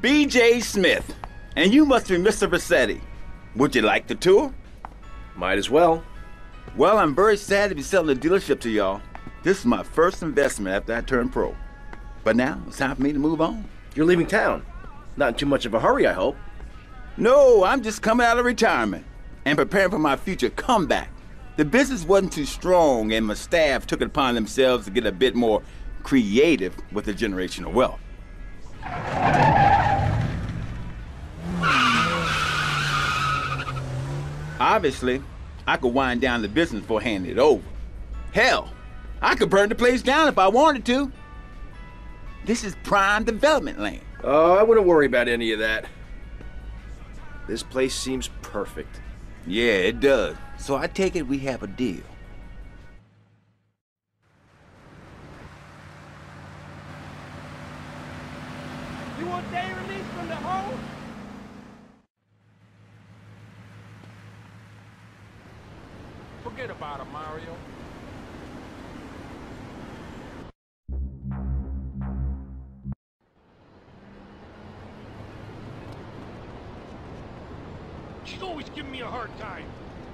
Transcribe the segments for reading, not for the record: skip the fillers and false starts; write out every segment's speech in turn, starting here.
B.J. Smith, and you must be Mr. Vassetti. Would you like the tour? Might as well. Well, I'm very sad to be selling the dealership to y'all. This is my first investment after I turned pro. But now, it's time for me to move on. You're leaving town. Not in too much of a hurry, I hope. No, I'm just coming out of retirement and preparing for my future comeback. The business wasn't too strong, and my staff took it upon themselves to get a bit more creative with the generation of wealth. Obviously, I could wind down the business before handing it over. Hell, I could burn the place down if I wanted to. This is prime development land. Oh, I wouldn't worry about any of that. This place seems perfect. Yeah, it does. So I take it we have a deal. You want day release from the hole? Forget about it, Mario. She's always giving me a hard time.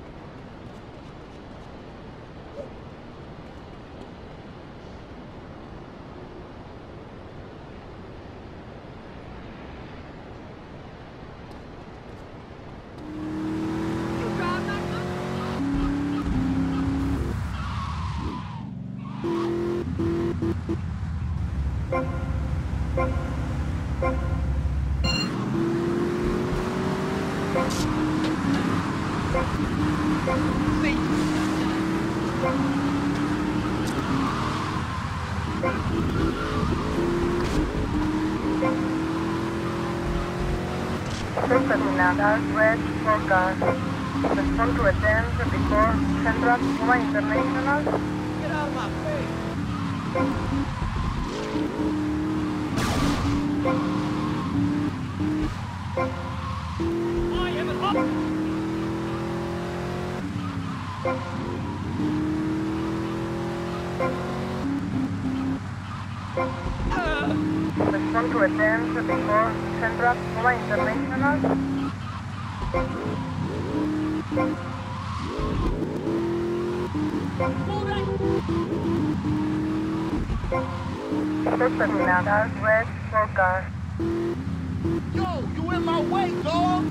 Red forecast. Respond to attend before Central Puma International. Get out of my face! I am an up! Respond to attend before Central Puma International. Red forecast. Yo, you in my way, dog!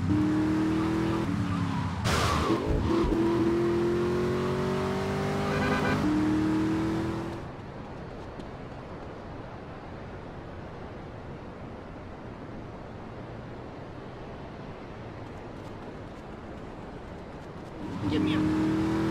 Give me a...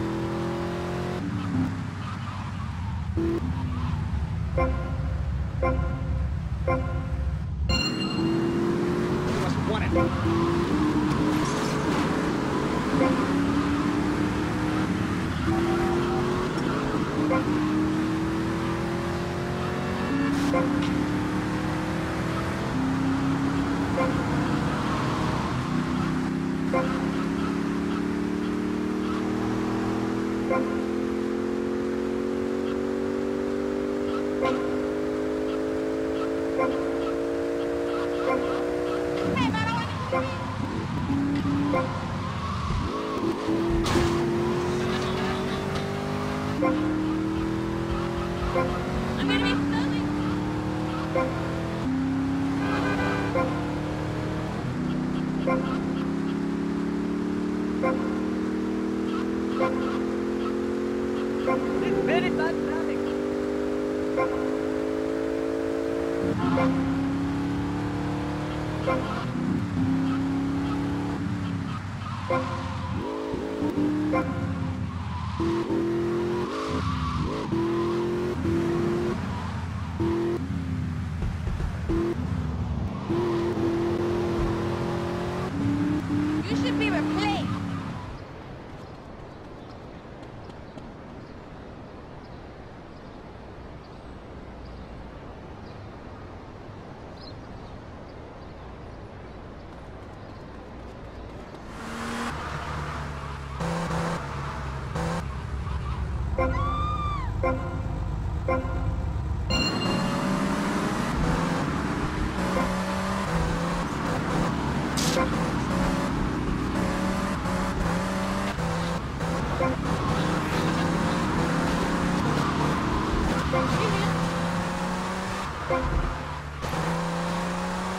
You should be replaced.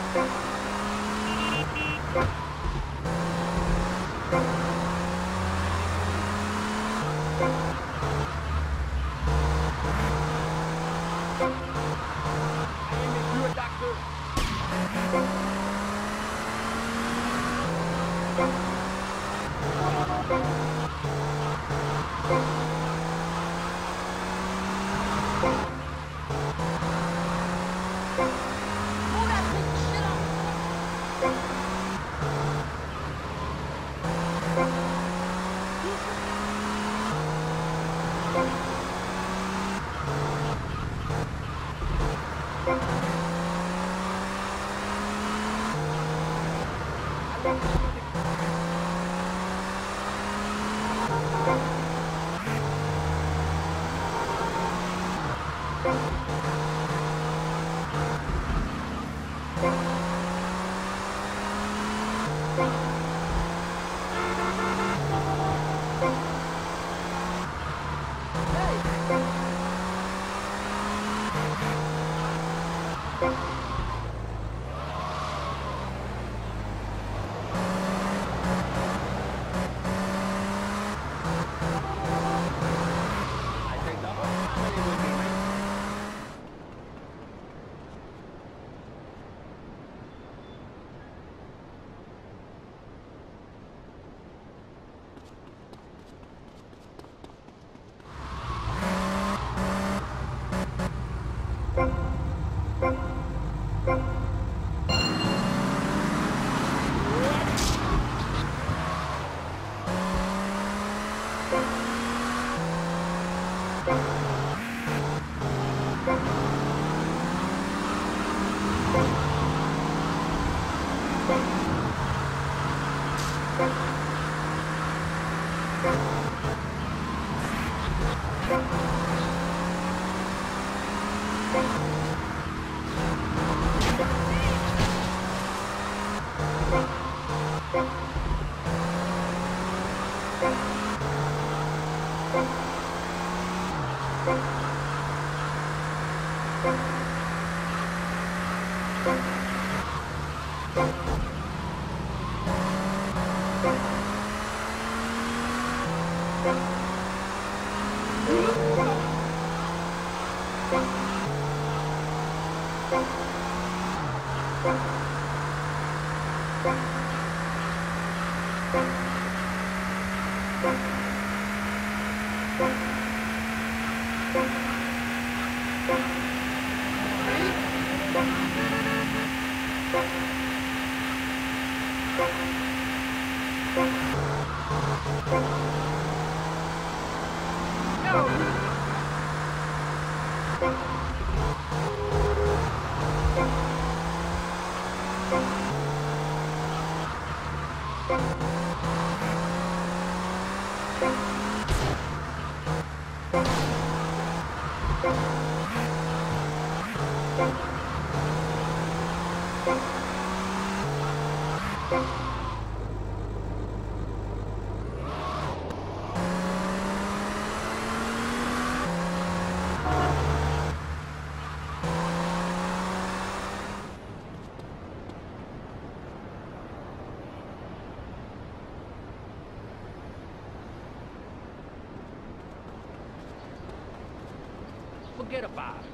Forget about it.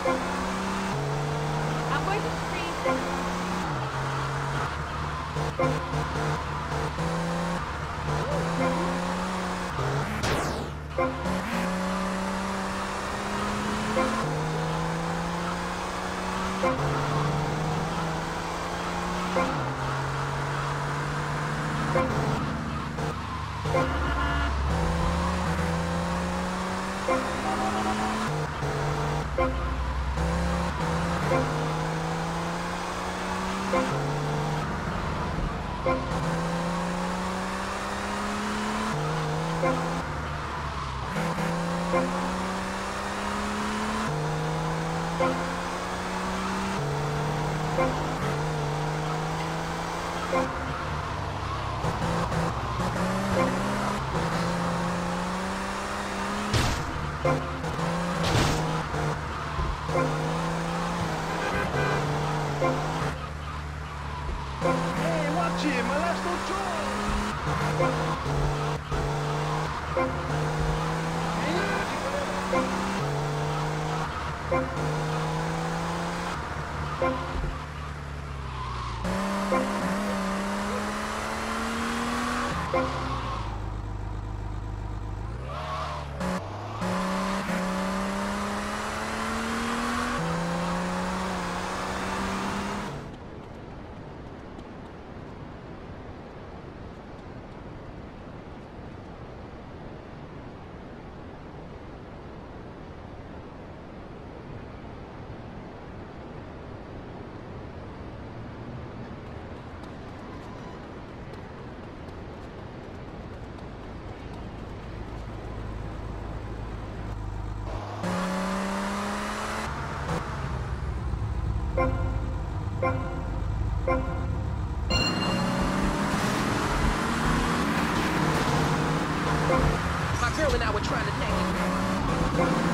I'm going to scream. Hey, watch it, my last control. My girl and I were trying to take it.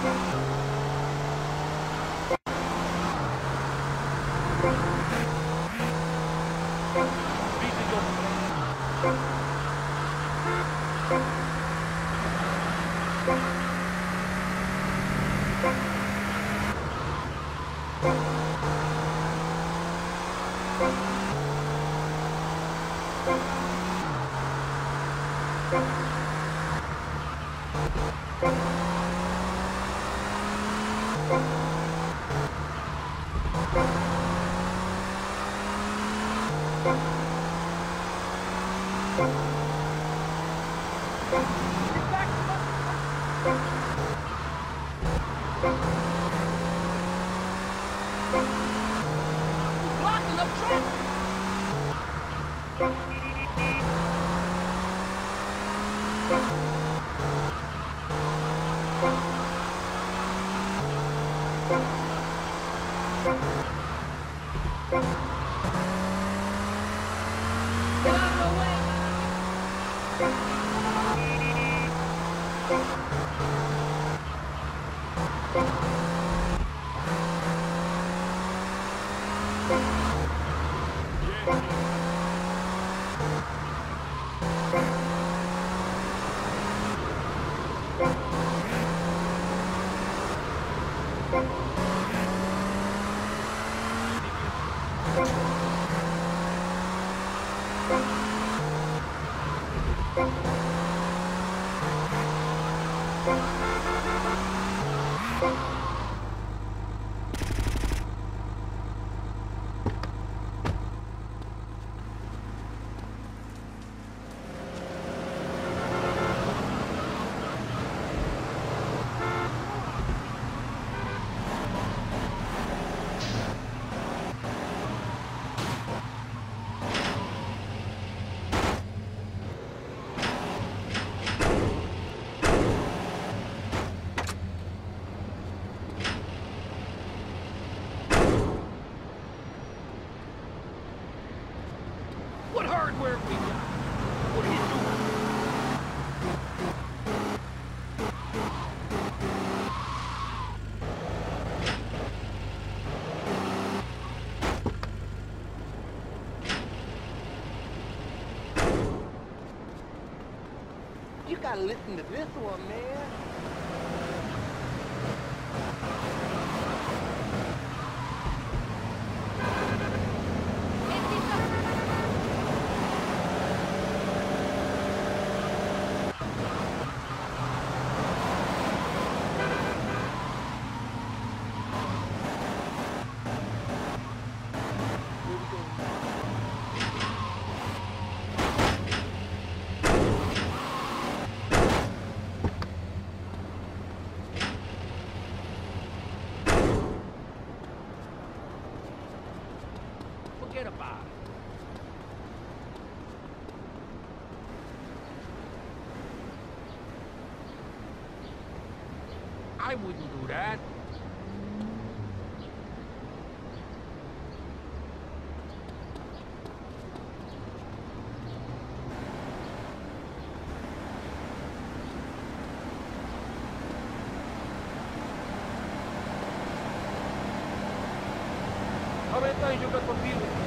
Blocking up traffic. Get out of the way. What hardware we got? What are you doing? You gotta listen to this one, man. Forget about it. I wouldn't do that. Aumenta aí, joga comigo.